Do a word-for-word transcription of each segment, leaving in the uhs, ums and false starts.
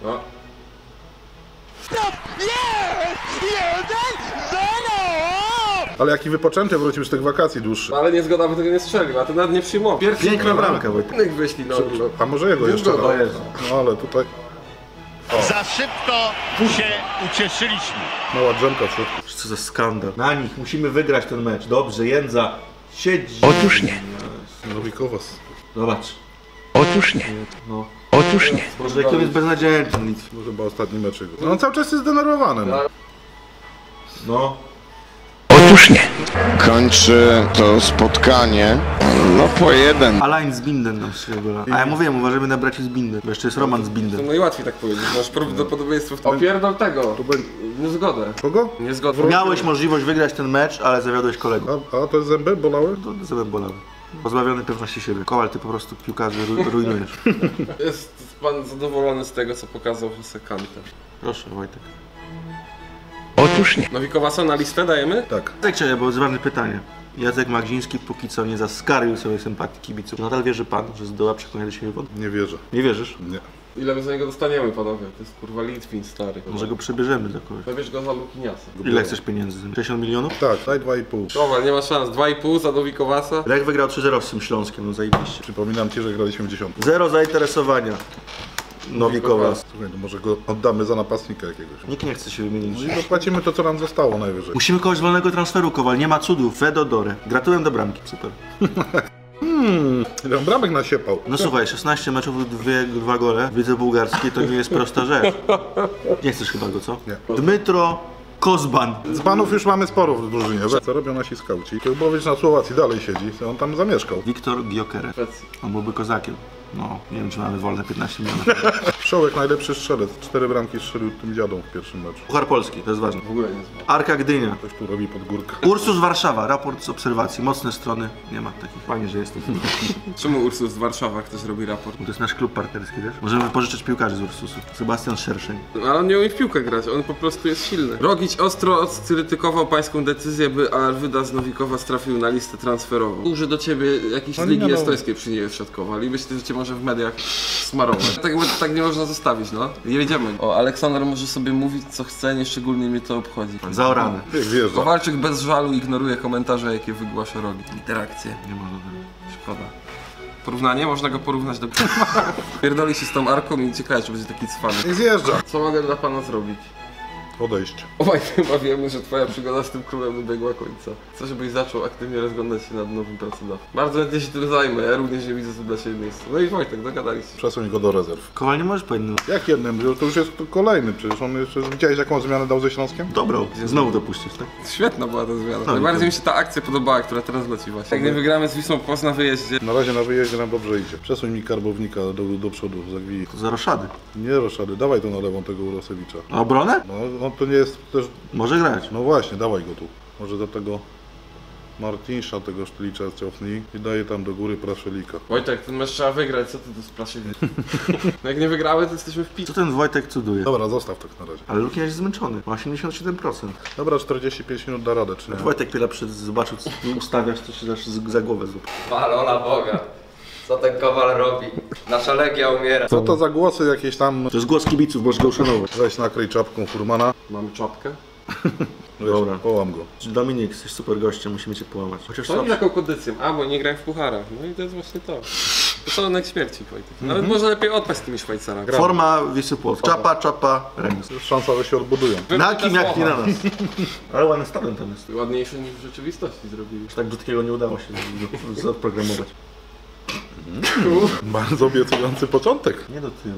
No. Stop! Jest! Jeden! Zero! Ale jaki wypoczęty wrócił z tych wakacji dłuższych. Ale nie zgoda, by tego nie strzelił, a to nawet nie przyjmował. Pierwszy Piękna bramka, Wojtek. innych wyślij, no. no. A może jego jeszcze raz. No ale tutaj Za szybko się ucieszyliśmy. mała drzemka w środku. Co za skandal. Na nich musimy wygrać ten mecz. Dobrze, Jędza. Siedzi. Otóż nie. Nowikowas. Zobacz. Otóż nie. No. Otóż nie. Boże, jaki on jest beznadziejny ten Litw. No chyba ostatni mecz jego. No on cały czas jest zdenerwowany. No. No. Otóż nie. Kończy to spotkanie, no po jeden. Alain z Binden nam strzelił gola. A ja mówiłem, uważajmy na braci z Binden. Bo jeszcze jest Roman z Binden. No i łatwiej tak powiedzieć, masz prawdopodobieństwo w tym. Opierdol tego. Nie zgodę. Kogo? Nie zgodę. Miałeś możliwość wygrać ten mecz, ale zawiodłeś kolegów. A, a to jest zęby bolały? To zębem bolały. Pozbawiony pewności siebie. Kowal, ty po prostu piłkarzy ru rujnujesz. Jest pan zadowolony z tego, co pokazał Jose Kante. Proszę, Wojtek. Otóż nie. Nowikowasa na listę dajemy? Tak. Tak, czekaj, bo jest ważne pytanie. Jacek Magdziński póki co nie zaskarbił sobie sympatii kibiców. Nadal wierzy pan, że zdoła przekonać do siebie wody? Nie wierzę. Nie wierzysz? Nie. Ile my za niego dostaniemy, panowie? To jest kurwa Litwin stary. Może go przybierzemy dla kogoś. Zabierz go za Lukiniasa. Ile chcesz pieniędzy? sześćdziesiąt milionów? Tak, daj dwa i pół. Dobra, nie ma szans. dwa i pół za Nowikowasa. Lech wygrał trzy zero z tym Śląskiem, no zajebiście. Przypominam ci, że graliśmy w dziesiątku. Zero zainteresowania. Nowikowas. Słuchaj, to może go oddamy za napastnika jakiegoś. Nikt nie chce się wymienić. No i dopłacimy to, co nam zostało najwyżej. Musimy kogoś z wolnego transferu, Kowal. Nie ma cudów. Fedodore. Gratuluję do bramki. Super. Hmm, ile on bramek nasiepał. No słuchaj, szesnaście meczów, dwie, dwa gole. W lidze bułgarskiej to nie jest prosta rzecz. Nie chcesz chyba go, co? Nie. Dmytro Kozban. Z panów już mamy sporo w drużynie. Co robią nasi skauci? Kiełbowicz na Słowacji dalej siedzi. On tam zamieszkał. Wiktor Gyökeres. Szwecji. On byłby kozakiem. No, nie wiem, czy mamy wolne piętnaście milionów. Wszołek najlepszy strzelec. Cztery bramki strzelił tym dziadą w pierwszym meczu. Puchar Polski, to jest ważne. W ogóle nie znam. Arka Gdynia. Ktoś tu robi pod górkę. Ursus Warszawa, raport z obserwacji. Mocne strony. Nie ma takich. Fajnie, że jestem. Czemu Ursus z Warszawa ktoś robi raport? To jest nasz klub partnerski, wiesz? Możemy pożyczyć piłkarzy z Ursusu. Sebastian Szerszeń. No, ale on nie umie w piłkę grać, on po prostu jest silny. Rogić ostro skrytykował pańską decyzję, by Arvydas z Nowikowa trafił na listę transferową. Duży do ciebie jakiś z No nie Ligi wiadomo. Estońskiej przyniesie środkowa i myślę, że cię może w mediach smarować. Tak, tak nie można zostawić, no. Jedziemy. O, Aleksander może sobie mówić co chce, nie szczególnie mnie to obchodzi. Zaorany. Jak wjeżdża. Kowalczyk bez żalu ignoruje komentarze, jakie wygłasza Rogi. Interakcje. Nie można tego. Szkoda. Porównanie? Można go porównać do... Pierdoli się z tą Arką i ciekawe, czy będzie taki cwany. Niech zjeżdża. Co mogę dla pana zrobić? Odejść. Obaj chyba wiemy, że twoja przygoda z tym królem dobiegła końca. Chcę, żebyś zaczął aktywnie rozglądać się nad nowym pracodawcą. Bardzo chętnie się tym zajmę, ja również nie widzę tu dla siebie miejsca. No i Wojtek, dogadaliście. Przesuń go do rezerw. Kowal nie możesz po jednym. Jak jednym? To już jest kolejny. Przecież on jeszcze... Widziałeś, jaką zmianę dał ze Śląskiem? Dobrą. Znowu dopuścisz, tak? Świetna była ta zmiana. No, Najbardziej to- mi się ta akcja podobała, która teraz leci właśnie. Jak nie wygramy z Wisłą Płock na wyjeździe. Na razie na wyjeździe nam dobrze idzie. Przesuń mi karbownika do, do przodu, zagwij. To za roszady. Nie Roszady, dawaj to na lewą tego Urosewicza. A obronę? No, no to nie jest też... Może grać. No właśnie, dawaj go tu. Może do tego Martinsza, tego Sztylicza ciofnij i daje tam do góry Praszelika. Wojtek, ten mecz trzeba wygrać, co ty tu spraszyli? No jak nie wygrały, to jesteśmy w pi... Co ten Wojtek cuduje? Dobra, zostaw tak na razie. Ale Lukian jest zmęczony. Ma osiemdziesiąt siedem procent. Dobra, czterdzieści pięć minut da radę, czy nie? Wojtek tyle przed zobaczył, co ty ustawiasz, to się dasz z- za głowę złap. Chwalona Boga. Co ten Kowal robi? Nasza Legia umiera. Co to za głosy jakieś tam? To jest głos kibiców, możesz go uszanować. Weź nakryj czapką Furmana. Mamy czapkę? Weź, Dobra. połam go. Dominik, jesteś super gościem, musimy cię połamać. Chociaż To nie słabszy. taką kondycją, a bo nie grałem w pucharach. No i to jest właśnie to. To szalunek śmierci, Wojtek. Nawet może lepiej odpaść z tymi Szwajcarami. Forma Wisły Płock. Czapa, czapa, remis. Jest szansa, że się odbudują. Na kim jak nie na nas. Ale ładny stadion tam jest. Ładniejsze niż w rzeczywistości zrobili. Tak brzydkiego nie udało się z- z- zaprogramować. Bardzo obiecujący początek. Nie do tyłu.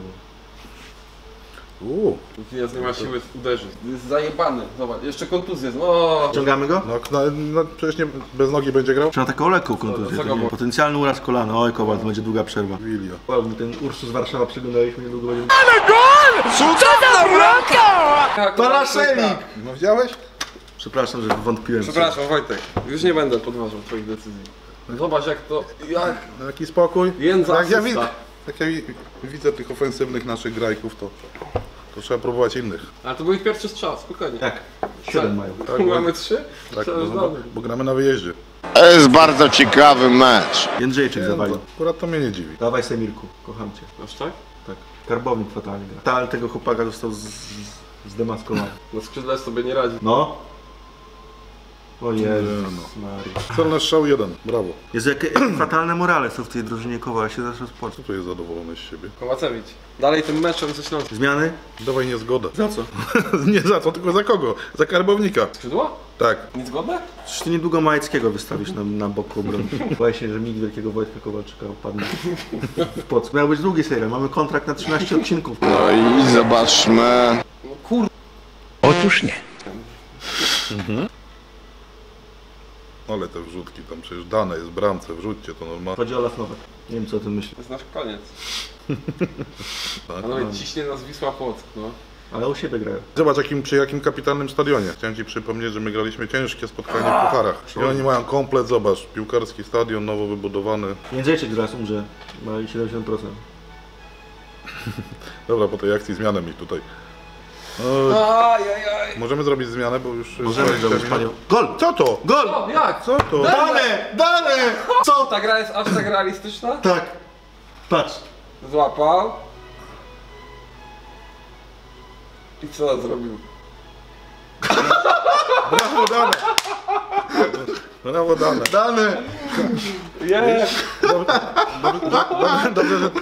Uuu. Jest nie ma siły uderzyć. Jest zajebany. Zobacz, jeszcze kontuzję. O! Ciągamy go? No, no, no przecież nie, bez nogi będzie grał? Czy ma taką lekką kontuzję? co go To nie- było? Potencjalny uraz kolana. Oj, Kowal, to będzie długa przerwa. Wilio. Wow, ten Ursus Warszawa przeglądaliśmy, niedługo będzie... Paraszelik! No widziałeś? Przepraszam, że wątpiłem. Przepraszam, Wojtek. Już nie będę podważał twoich decyzji. Zobacz jak to... Jak... No, jaki spokój. Jędza Jak ja, asysta. widzę, jak ja wi- widzę tych ofensywnych naszych grajków, to, to trzeba próbować innych. Ale to był ich pierwszy strzał, spokojnie. Tak, siedem mają. Tak, Mamy trzy? Tak, Trzeba no, bo, zdać. bo gramy na wyjeździe. To jest bardzo ciekawy mecz. Jędrzejczyk zawalił. Akurat to mnie nie dziwi. Dawaj Semirku, kocham cię. Aż tak? Tak. Karbownik fatalnie gra. Tal tego chłopaka został z, z, zdemaskowany. Na skrzydle sobie nie radzi. No. O Jezus no. Maria. Celny strzał jeden, brawo. Jezu, jakie fatalne morale są w tej drużynie Kowala, się zaraz rozpocznie. Co tu jest zadowolony z siebie? Kołacewicz. Dalej tym meczem ze Śląskiem. Zmiany? Dawaj niezgodę. Za co? Nie za co, tylko za kogo? Za Karbownika. Skrzydła? Tak. Niezgodne? Przecież ty niedługo Majeckiego wystawisz na, na boku obrony. Boję się, że mig wielkiego Wojtka Kowalczyka upadnie w Płocku. Miał być długi serial, mamy kontrakt na trzynaście odcinków. No i zobaczmy. No kur... Otóż nie. Ale te wrzutki tam przecież dane jest w bramce, wrzućcie to normalnie. Chodzi o Olaf Nowak. Nie wiem co o tym myśli. To jest nasz koniec. Tak. Panowie, ciśnie nas Wisła Płock, no. Ale u siebie grają. Zobacz jakim, przy jakim kapitalnym stadionie. Chciałem ci przypomnieć, że my graliśmy ciężkie spotkanie w pucharach. I oni mają komplet, zobacz, piłkarski stadion nowo wybudowany. Jędrzejczyk teraz umrze. Ma siedemdziesiąt procent. Dobra, po tej akcji zmianę mi tutaj. O, Ajajaj. możemy zrobić zmianę, bo już... Możemy dwadzieścia zrobić minut. panią. Gol! Co to? Gol! O, jak? Co to? Dane! Dane! Co? Ta gra jest aż tak realistyczna? Tak. Patrz. Złapał. I co on zrobił? Brawo, dane! Brawo, dane! Dane! Jest! Dobrze, dobrze, dobrze, że...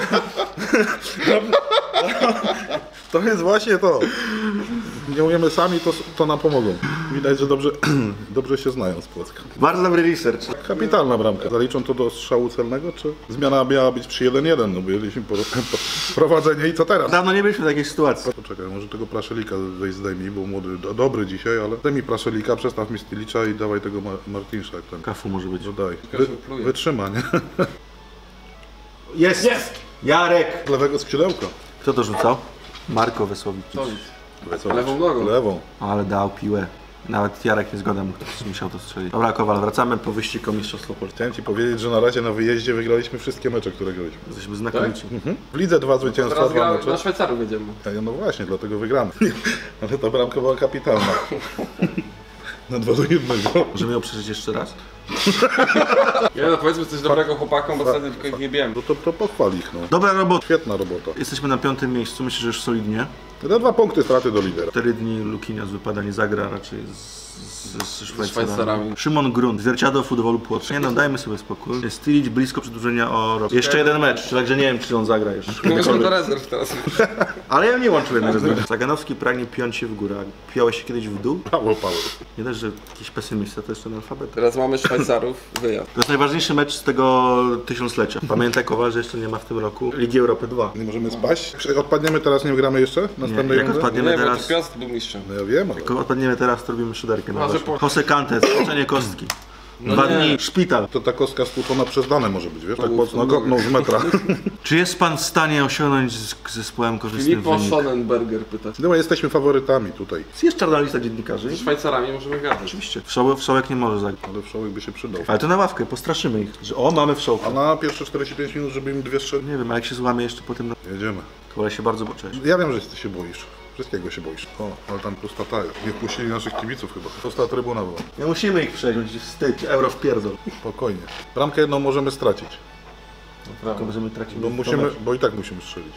To jest właśnie to. Nie umiemy sami, to, to nam pomogą. Widać, że dobrze, dobrze się znają z Płocka. Bardzo dobry research. Kapitalna bramka. Zaliczą to do strzału celnego, czy zmiana miała być przy jeden jeden? No bo mieliśmy po, po, prowadzenie i co teraz? Dawno nie byliśmy w takiej sytuacji. Poczekaj, może tego Praszelika weź zdejmij, bo młody, do, dobry dzisiaj, ale zdejmij Praszelika, przestaw mi Stilicza i dawaj tego Ma Martinsza, jak ten. Kafu może być. Dodaj. Każdy Wy, pluje. wytrzyma, nie? Jest! Jest! Jarek! Z lewego skrzydełka. Kto to rzucał? Marko Wesłowicz. To nic. Wesoło. Lewą nogą. Lewą. Ale dał piłę. Nawet Jarek nie zgoda, mógł ktoś musiał to strzelić. Dobra, Kowal, wracamy po wyścigu o Mistrzostwo Polski. Chciałem ci powiedzieć, że na razie na wyjeździe wygraliśmy wszystkie mecze, które graliśmy. Jesteśmy znakomici. Mhm. W lidze dwa zwycięstwa, Teraz dwa gra, mecze. na Szwajcarów jedziemy. Ja, no właśnie, dlatego wygramy. Ale ta bramka była kapitalna. Na dwa do jednego. Możemy ją przeżyć jeszcze raz? Ja no powiedzmy coś dobrego chłopakom, bo wtedy tylko ich nie wiem. No to, to pochwal ich, no. Dobra robota. Świetna robota. Jesteśmy na piątym miejscu, myślę, że już solidnie. Te dwa punkty straty do lidera. Cztery dni Lukinias wypada, nie zagra raczej z, z, z Szwajcarami. Szwajcarami. Szymon Grunt, zwierciadło futbolu Płock. Nie no, dajmy sobie spokój. Stilić blisko przedłużenia o rok. Jeszcze jeden mecz, także nie wiem, czy on zagra już. Możemy do rezerw teraz. Ale ja nie łączył jednego z nich. Zaganowski pragnie piąć się w górę. A piąłeś się kiedyś w dół? Paweł, Paweł. Nie też, że jakiś pesymista to jest ten alfabet. Teraz mamy Szwajcarów, wyjazd. To jest najważniejszy mecz z tego tysiąclecia. Pamiętaj, Kowal, że jeszcze nie ma w tym roku Ligi Europy dwa. Nie możemy spaść? Jak odpadniemy teraz, nie gramy jeszcze? Następnej jak rundy? odpadniemy Nie, bo teraz... to Piotr był mistrzem. No ja wiem, ale... Jak odpadniemy teraz, to robimy szyderkę na A, że weszło. po- Jose Kante, skoczenie kostki. Dwa nie. dni, szpital. To ta kostka stłuczona przez dane może być, wiesz? Tak To mocno był- kopnął z metra. Czy jest pan w stanie osiągnąć z z zespołem korzystny Filippo wynik? Schonenberger pyta. No jesteśmy faworytami tutaj. Jest czarna lista dziennikarzy? Z Szwajcarami możemy gadać. Oczywiście. Wszołek, wszołek nie może zagrać. Ale wszołek by się przydał. Ale to na ławkę, postraszymy ich. Że o, mamy A wszołka. na pierwsze czterdzieści pięć minut, żeby im dwie strzel... Nie wiem, a jak się złamie jeszcze po tym... Jedziemy. Kowal się bardzo boczesz. Ja wiem, że ty się boisz. Wszystkiego się boisz. O, ale tam prostata jest. Nie wpuścili naszych kibiców chyba. Prosta trybuna była. Nie musimy ich przejść, będzie wstyd. Euro w pierdol. Spokojnie. Bramkę jedną możemy stracić. Tylko możemy tracić. Bo musimy, bo i tak musimy strzelić.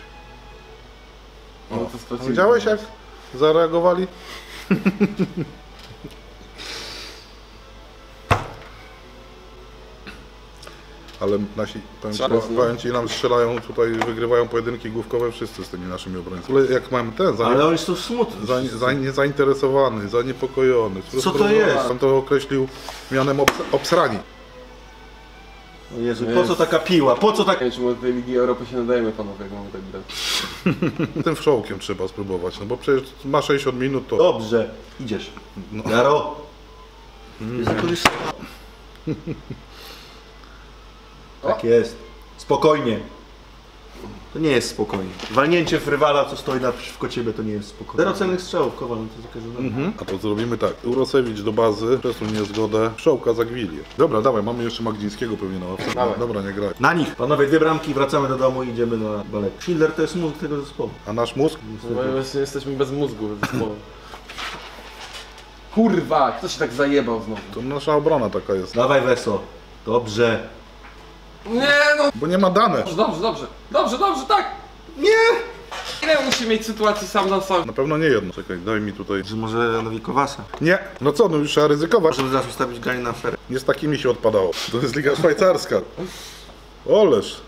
No to stracili. Widziałeś jak zareagowali? Ale nasi, powiem ci, Czas, no. powiem ci, nam strzelają tutaj, wygrywają pojedynki główkowe wszyscy z tymi naszymi obrońcami. Ale jak mam ten, za, Ale oni są smutni. za, za, niezainteresowany, zaniepokojony. Co to jest? On to określił mianem obs obsrani. O Jezu, po co taka piła? Po co tak... Nie wiem, czy my do tej Ligi Europy się nadajemy, panowie, jak mamy tak grać. Tym wszołkiem trzeba spróbować, no bo przecież ma sześćdziesiąt minut to... Dobrze, idziesz. No. Jaro. Jezu, to jest... Tak jest. Spokojnie. To nie jest spokojnie. Walnięcie w rywala, co stoi naprzeciwko ciebie, to nie jest spokojnie. Zero celnych strzałów, Kowal, no to za każdym razem. A to zrobimy tak. Urosewicz do bazy, przesuń niezgodę, Wszołka za Gwilię. Dobra, dawaj, mamy jeszcze Magdzińskiego pewnie na ławce. Dawaj. Dobra, nie graj. Na nich! Panowie, dwie bramki, wracamy do domu i idziemy na balet. Schindler to jest mózg tego zespołu. A nasz mózg? No my właśnie jesteśmy bez mózgu zespołu. Kurwa, kto się tak zajebał znowu? To nasza obrona taka jest. Dawaj Weso. Dobrze. Nie no! Bo nie ma dane. Dobrze, dobrze, dobrze, dobrze, dobrze, tak! Ile musi mieć sytuacji sam na sobie? Na pewno nie jedno. Czekaj, daj mi tutaj. Że może Nowikowasa. Nie, no co, no już trzeba ryzykować. Żeby zaraz ustawić granie na aferę. Nie z takimi się odpadało. To jest Liga Szwajcarska. Oleż.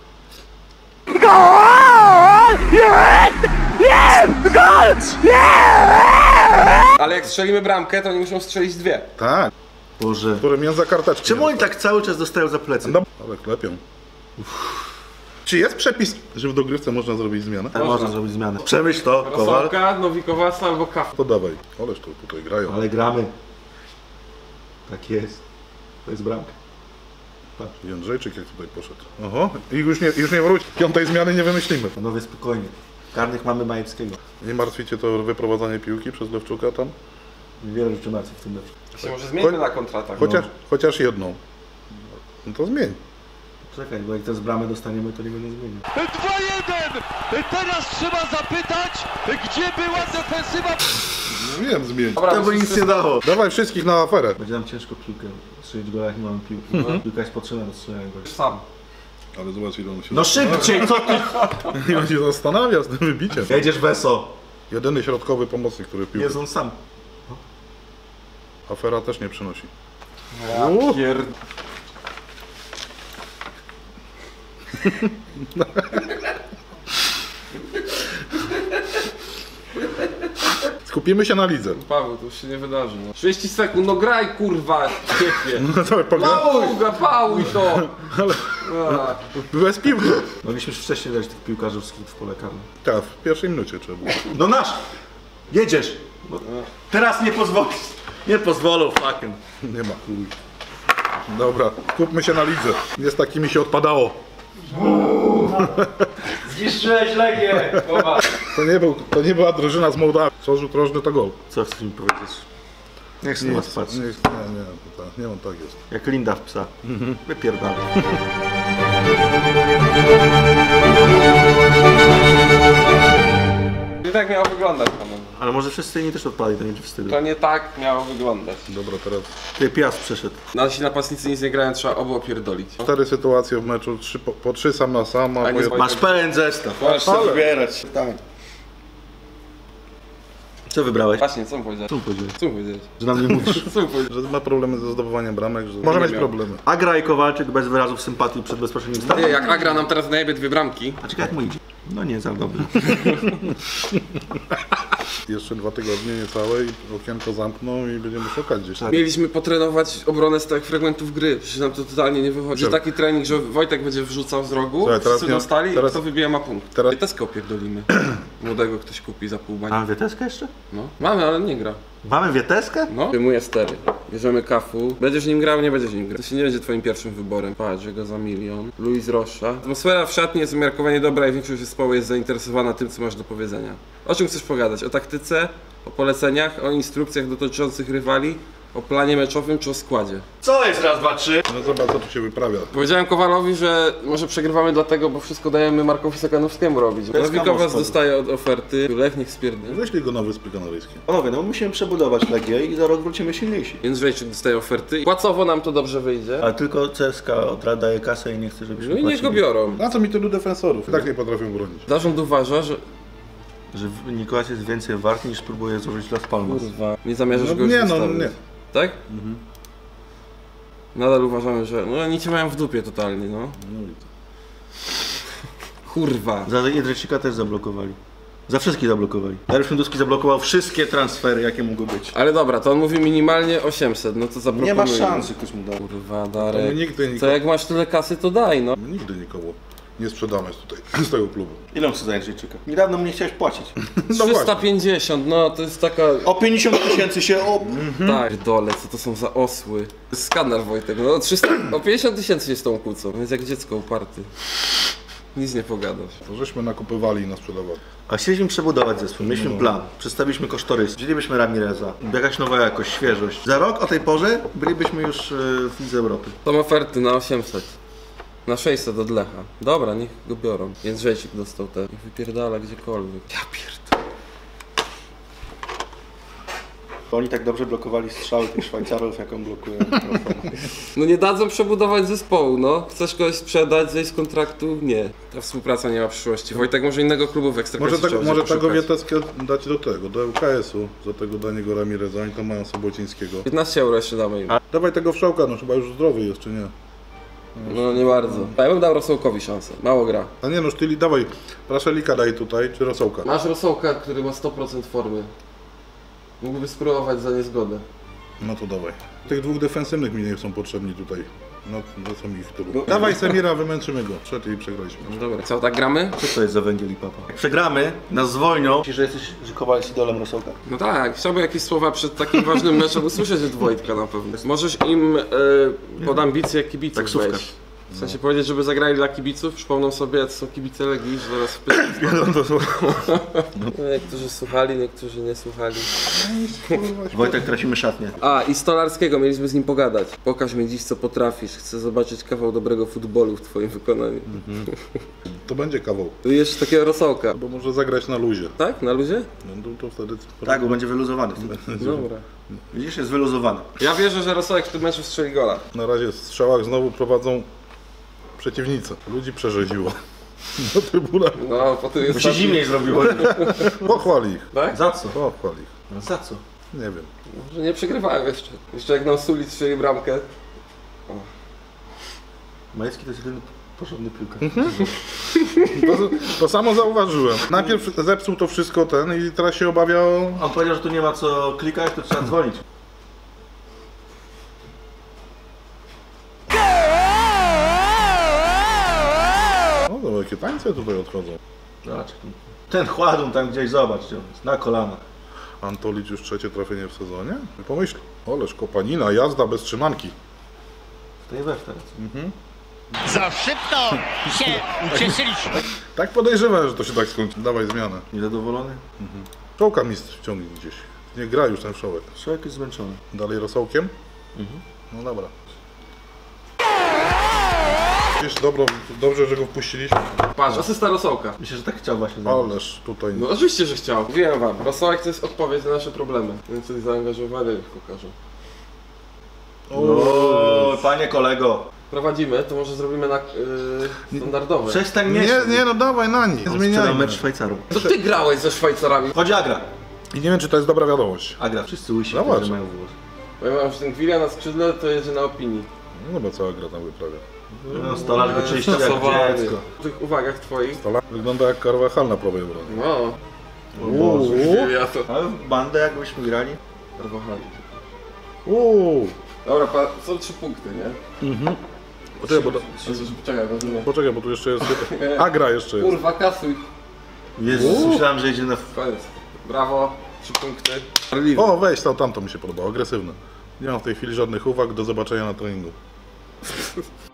Ale jak strzelimy bramkę, to oni muszą strzelić dwie. Tak, Boże. które między karteczki. Czemu oni tak cały czas dostają za plecy? No, ale klepią. Czy jest przepis, że w dogrywce można zrobić zmianę? Tak, można zrobić zmianę. Przemyśl to, Kowal. Rosałka, Nowikowasa albo Kafa. To dawaj. Oleż to tutaj grają. Ale gramy. Tak jest. To jest bramka. Jędrzejczyk jak tutaj poszedł. Oho, i już nie, już nie wróci. Piątej zmiany nie wymyślimy. Panowie, spokojnie. Karnych mamy Majewskiego. Nie martwicie to wyprowadzanie piłki przez Lewczuka tam? Wiele rzeczy martwi w tym meczu. Się może zmieńmy na kontratak. Chociaż, chociaż jedną. No to zmień. Czekaj, bo jak te z bramy dostaniemy, to nie będę zmienił. dwa jeden! Teraz trzeba zapytać, gdzie była defensywa? No wiem, zmień. Dobra, To by nic nie dało. Dawaj wszystkich na aferę. Będzie nam ciężko piłkę strzelić gola, jak nie mamy piłki. Piłka jest potrzebna do strzelania goli. Sam. Ale zobacz ile on się... No szybciej, co ty? I on się zastanawia z tym wybiciem. Jedziesz Weso. Jedyny środkowy pomocnik, który piłkę. Jest on sam. Afera też nie przynosi. Ja pier... Skupimy się na lidze. Paweł, to już się nie wydarzy. No. trzydzieści sekund, no graj kurwa, ciepie. No to pogra... Pałuj, pałuj to! A. Bez piłki. Mogliśmy już wcześniej dać tych piłkarzowskich w pole karne. Tak, w pierwszej minucie trzeba było. No nasz! Jedziesz! Bo teraz nie pozwolisz. Nie pozwolą, fucking. Nie ma chuj. Dobra, skupmy się na lidze. Nie z takimi się odpadało. Zniszczyłeś Legię! To nie, był, to nie była drużyna z Mołdawii. Co rzut rożny to gol. Co chcesz mi powiedzieć? Nie chcę na was patrzeć. Nie, nie, nie, to tak, nie, no tak jest. Jak Linda w psa. Wypierdalaj. Nie tak miało wyglądać, panowie. Ale może wszyscy inni też odpali, to nie będzie wstydu. To nie tak miało wyglądać. Dobra, teraz Ty Piast przeszedł. Nasi napastnicy nic nie grają, trzeba obu opierdolić. cztery sytuacje w meczu, trzy, po, po trzy sam na sam, a Tak po jest, jed... Masz pełen zestaw. Możesz sobie wybierać. Tak. Co wybrałeś? Właśnie, co mu powiedziałeś? Co mu powiedziałeś? Co mu powiedziałeś? Że nam nie mówisz. Co mu powiedziałeś? że ma problemy ze zdobywaniem bramek, że może mieć miał. problemy. Agra i Kowalczyk bez wyrazów sympatii przed bezpośrednim Nie, startem. jak Agra nam teraz najebie dwie bramki. A czekaj, jak mu idzie? No nie, za dobrze. Jeszcze dwa tygodnie niecałe i okienko zamkną i będziemy szukać gdzieś. Tak. Mieliśmy potrenować obronę z tych fragmentów gry. Przecież nam to totalnie nie wychodzi. Że taki trening, że Wojtek będzie wrzucał z rogu, Słuchaj, teraz wszyscy nie- dostali teraz- i kto wybija ma punkt. teraz- Tesco opierdolimy. Młodego ktoś kupi za pół bani. Mamy wieteskę jeszcze? No. Mamy, ale nie gra. Mamy wieteskę? No. Wyjmuję stery. Bierzemy Kafu. Będziesz nim grał, nie będziesz nim grał. To się nie będzie twoim pierwszym wyborem. Patrz, że go za milion. Luis Rocha. Atmosfera w szatni jest umiarkowanie dobra i większość zespołu jest zainteresowana tym, co masz do powiedzenia. O czym chcesz pogadać? O taktyce? O poleceniach? O instrukcjach dotyczących rywali? O planie meczowym czy o składzie? Co jest raz, dwa, trzy? No zobacz co tu się wyprawia. Powiedziałem Kowalowi, że może przegrywamy dlatego, bo wszystko dajemy Markowi Sakanowskiemu robić. Nowikowas składu. dostaje od oferty, Lech niech spierdnie. Wyślij go na Wyspy Kanaryjskie. Panowie, no musimy przebudować Legię i za rok wrócimy silniejsi. Jędrzejczyk dostaje oferty. Płacowo nam to dobrze wyjdzie. Ale tylko C S K od razu daje kasę i nie chce, żebyśmy No i niech go płacili. biorą. Na co mi tylu defensorów? Tak nie potrafią bronić. Zarząd uważa, że... Że Nikolas jest więcej wart niż próbuje złożyć Las Palmas. Kurwa, nie zamierzasz No go już nie, no wystawić. nie. Tak? Nadal uważamy, że... No oni cię mają w dupie totalnie, no. No i to. Kurwa. Za Jedrzejczyka też zablokowali. Za wszystkich zablokowali. Dariusz Mioduski zablokował wszystkie transfery, jakie mogły być. Ale dobra, to on mówi minimalnie osiemset, no to zaproponuję. Nie ma szansy, ktoś mu dał. Kurwa, My Darek. nigdy, Co nikogo, jak masz tyle kasy, to daj, no. my nigdy nikogo nie sprzedamy tutaj z tego klubu. Ile on chce za Jedrzejczyka? Niedawno mnie chciałeś płacić. trzysta pięćdziesiąt, no to jest taka... O pięćdziesiąt tysięcy się o... Tak, dole, co to są za osły. To jest skandal, Wojtek, no trzysta, o pięćdziesiąt tysięcy się z tą kłócą, więc jak dziecko uparty. Nic nie pogadasz. To żeśmy nakupywali i nas sprzedawali. A chcieliśmy przebudować zespół, mieliśmy plan, przedstawiliśmy kosztorys, wzięlibyśmy Ramireza, jakaś nowa jakość, świeżość. Za rok o tej porze bylibyśmy już e, w Lidze Europy. Są oferty na osiemset. Na sześćset od Lecha. Dobra, niech go biorą. Jędrzejczyk dostał te. Niech wypierdala gdziekolwiek. Ja pierdolę. To oni tak dobrze blokowali strzały tych Szwajcarów, jak on blokuje. No nie dadzą przebudować zespołu, no. Chcesz kogoś sprzedać, zejść z kontraktu? Nie. Ta współpraca nie ma przyszłości. Wojtek może innego klubu w Ekstraklasie Może, tak, trzeba może poszukać. tego Wieteskę dać do tego, do L K S-u, za tego Daniego Ramireza, oni tam mają Sobocińskiego. piętnaście euro jeszcze damy im. Dawaj tego Wszołka, no chyba już zdrowy jest, czy nie? No nie bardzo. Ja bym dał Rosołkowi szansę. Mało gra. A nie no, Sztyli, dawaj, Praszelika daj tutaj, czy Rosołka. Masz Rosołka, który ma sto procent formy. Mógłby spróbować za niezgodę. No to dawaj. Tych dwóch defensywnych mi nie są potrzebni tutaj. No, no co mi ich tylu. Dawaj Semira, wymęczymy go. Trzeci i przegraliśmy. No dobra. Co, tak gramy? Co to jest za węgiel i papa? Jak przegramy, nas zwolnią. Myślisz, że jesteś, że Kowal jest idolem Rosołka? No tak, chciałbym jakieś słowa przed takim ważnym meczem usłyszeć od Wojtka na pewno. Możesz im e, pod ambicje kibiców Taksówkarz. wejść. W sensie powiedzieć, żeby zagrali dla kibiców, przypomną sobie, jak są kibice Legii, że zaraz wpytać. No, niektórzy słuchali, niektórzy nie słuchali. Wojtek, tracimy szatnię. A, i Stolarskiego, mieliśmy z nim pogadać. Pokaż mi dziś, co potrafisz. Chcę zobaczyć kawał dobrego futbolu w twoim wykonaniu. To będzie kawał. Tu jeszcze takiego Rosołka. Bo może zagrać na luzie. Tak? Na luzie? No to, to wtedy... Tak, bo będzie wyluzowany wtedy. Dobra. Widzisz, jest wyluzowany. Ja wierzę, że Rosołek w tym meczu strzeli gola. Na razie w strzałach znowu prowadzą przeciwnicy. Ludzi przerzeziło. Na trybunach. No, po tym Bo się zimniej zrobiło. Pochwal ich. Tak? Za co? Pochwal ich. Za co? Nie wiem. Że nie przegrywają jeszcze. Jeszcze jak nam Sulic strzeli bramkę. Majecki to jest jedyny porządny piłkarz. To, to samo zauważyłem. Najpierw zepsuł to wszystko ten i teraz się obawia o... On powiedział, że tu nie ma co klikać, to trzeba dzwonić. No to jakie tańce tutaj odchodzą. Zobacz. Ten Chładun tam gdzieś, zobaczcie, on jest na kolanach. Antolicz już trzecie trafienie w sezonie? Pomyśl. Oleż kopanina, jazda bez trzymanki. Stoi we teraz. Za szybko się ucieszyliśmy. Tak podejrzewam, że to się tak skończy. Dawaj zmianę. Niezadowolony? Czołka mistrz wciągnij gdzieś. Nie gra już ten wszołek. Człowiek jest zmęczony. Dalej rosołkiem? No dobra. Wiesz, dobro, dobrze, że go wpuściliśmy. Patrz, asysta Rosołka. Myślę, że tak chciał właśnie zrobić. Ależ tutaj... No oczywiście, że chciał. Mówiłem wam, Rosołek to jest odpowiedź na nasze problemy. Więcej zaangażowania ich pokażę. O, panie kolego. Prowadzimy, to może zrobimy na yy, standardowe. Przestań mnie. Nie, nie, no dawaj na nie. Sprzedał Zmieniajmy. mecz Szwajcarów. To ty grałeś ze Szwajcarami. Chodź Agra. I nie wiem, czy to jest dobra wiadomość. Agra. Wszyscy łysi, Zobacz. którzy mają włos. Powiem wam, że ten Gwilia na skrzydle to jedzie na opinii. No bo cała gra tam wyprawia. No, stolarz go czyścił jak Stosowany. dziecko. W tych uwagach twoich. Stola wygląda jak Carvajal na prawej obronie. No. O Boże. Ja to... Ale w bandę jakbyśmy grali. Uuu. Dobra, pa, są trzy punkty, nie? Poczekaj, bo, to, Poczekaj, ważne. poczekaj, bo tu jeszcze jest... Agra jeszcze jest. Kurwa, kasuj. Jezus, myślałem, że idzie na... Koniec. Brawo, trzy punkty. O, weź, tam, tamto mi się podobało, agresywne. Nie mam w tej chwili żadnych uwag, do zobaczenia na treningu.